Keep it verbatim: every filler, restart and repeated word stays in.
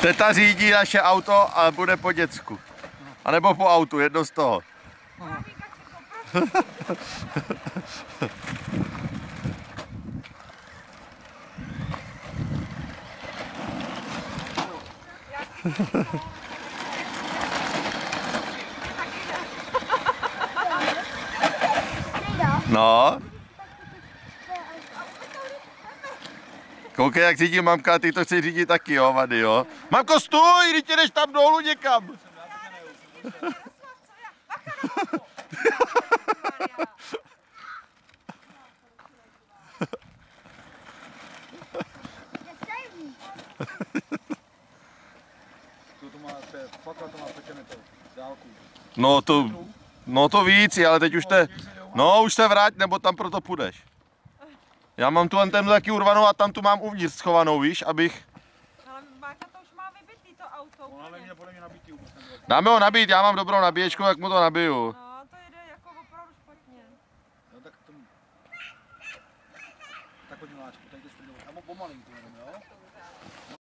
Teta řídí naše auto, ale bude po děcku. A nebo po autu, jedno z toho. No. Koukej, jak řídí mamka, ty to chci řídit taky, jo, vady, jo. Mamko, stůj, když jdeš tam dolů někam. No to, no to víc, ale teď už te, no už se vrať, nebo tam proto půjdeš. Já mám tu tenhle taky urvanou a tam tu mám uvnitř schovanou, víš, abych... Ale Máka to už má vybitý to auto. Ona mě podle mě nabitý vůbec. Dáme ho nabít, já mám dobrou nabíječku, jak mu to nabiju. No, to jde jako opravdu špatně. No tak to... Tak pojď miláčku, tady jde s tím dolů. A pomalinku jenom, jo?